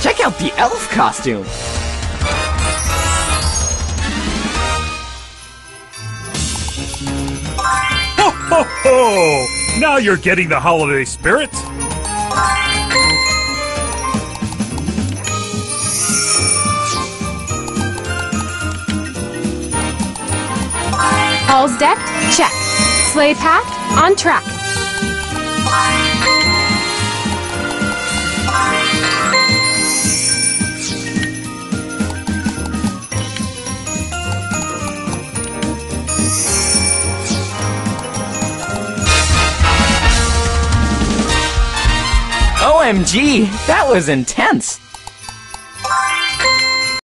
Check out the elf costume! Ho ho ho! Now you're getting the holiday spirit! Halls decked? Check. Sleigh packed? On track. OMG, that was intense!